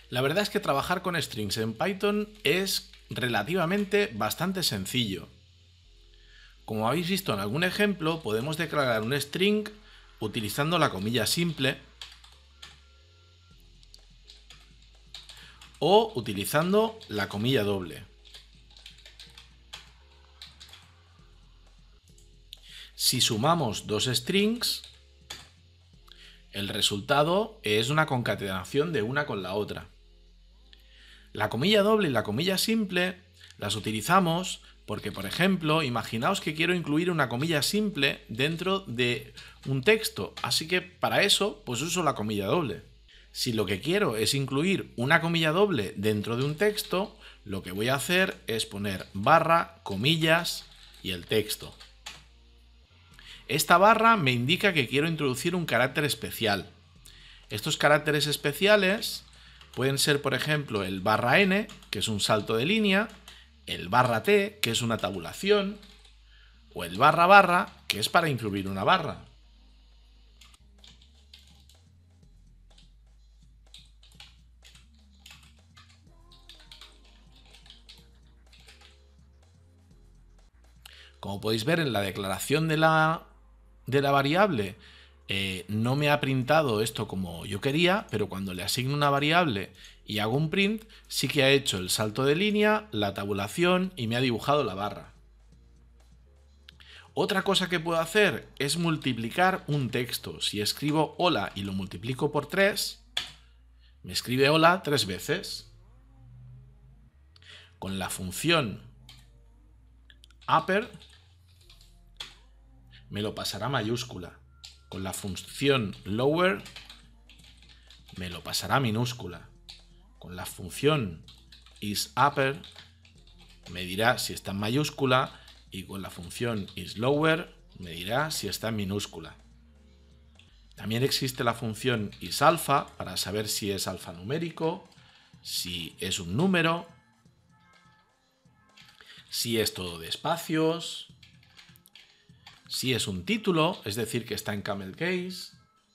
La verdad es que trabajar con strings en Python es relativamente bastante sencillo. Como habéis visto en algún ejemplo, podemos declarar un string utilizando la comilla simple o utilizando la comilla doble. Si sumamos dos strings, el resultado es una concatenación de una con la otra. La comilla doble y la comilla simple las utilizamos porque, por ejemplo, imaginaos que quiero incluir una comilla simple dentro de un texto, así que para eso pues uso la comilla doble. Si lo que quiero es incluir una comilla doble dentro de un texto, lo que voy a hacer es poner barra, comillas y el texto. Esta barra me indica que quiero introducir un carácter especial. Estos caracteres especiales pueden ser, por ejemplo, el barra n, que es un salto de línea, el barra t, que es una tabulación, o el barra barra, que es para incluir una barra. Como podéis ver en la declaración de la variable, no me ha printado esto como yo quería, pero cuando le asigno una variable y hago un print, sí que ha hecho el salto de línea, la tabulación y me ha dibujado la barra. Otra cosa que puedo hacer es multiplicar un texto. Si escribo hola y lo multiplico por 3, me escribe hola 3 veces. Con la función upper me lo pasará mayúscula. Con la función lower me lo pasará minúscula. Con la función isUpper me dirá si está en mayúscula y con la función isLower me dirá si está en minúscula. También existe la función isAlpha para saber si es alfanumérico, si es un número, si es todo de espacios, si es un título, es decir, que está en camel case.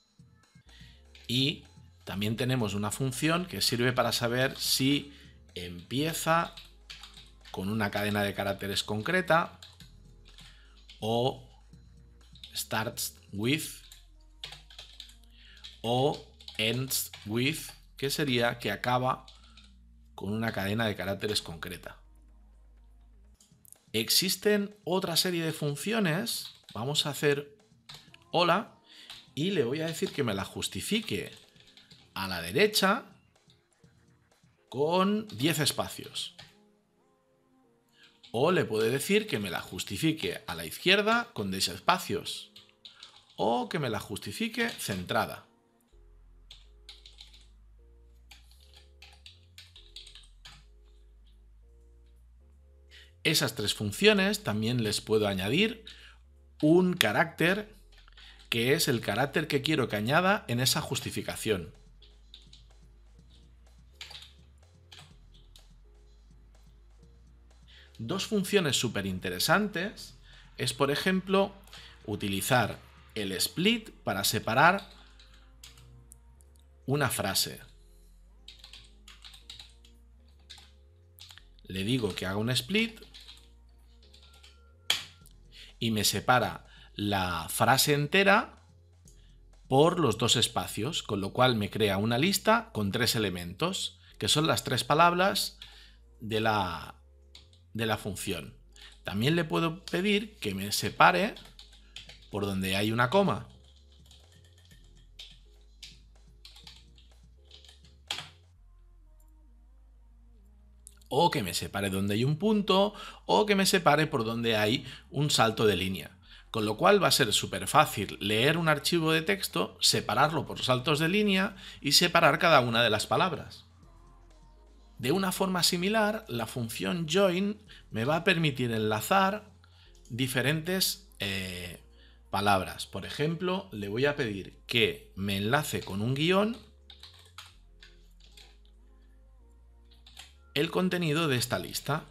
Y también tenemos una función que sirve para saber si empieza con una cadena de caracteres concreta o starts with o ends with, que sería que acaba con una cadena de caracteres concreta. Existen otra serie de funciones. Vamos a hacer hola y le voy a decir que me la justifique a la derecha con 10 espacios. O le puedo decir que me la justifique a la izquierda con 10 espacios. O que me la justifique centrada. Esas tres funciones también les puedo añadir un carácter que es el carácter que quiero que añada en esa justificación. Dos funciones súper interesantes es, por ejemplo, utilizar el split para separar una frase. Le digo que haga un split y me separa la frase entera por los dos espacios, con lo cual me crea una lista con 3 elementos, que son las 3 palabras de la función. También le puedo pedir que me separe por donde hay una coma. O que me separe donde hay un punto, o que me separe por donde hay un salto de línea. Con lo cual va a ser súper fácil leer un archivo de texto, separarlo por saltos de línea y separar cada una de las palabras. De una forma similar, la función join me va a permitir enlazar diferentes palabras. Por ejemplo, le voy a pedir que me enlace con un guión el contenido de esta lista.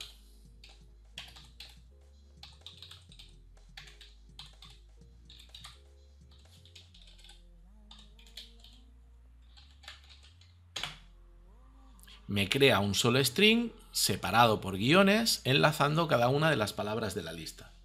me crea un solo string separado por guiones, enlazando cada una de las palabras de la lista.